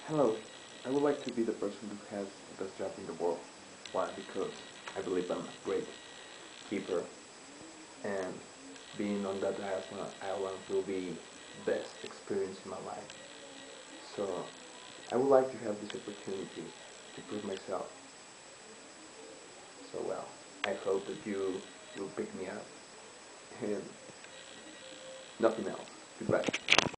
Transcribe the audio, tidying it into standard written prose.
Hello, I would like to be the person who has the best job in the world. Why? Because I believe I'm a great keeper, and being on that island will be the best experience in my life. So I would like to have this opportunity to prove myself. So well, I hope that you will pick me up and nothing else. Goodbye.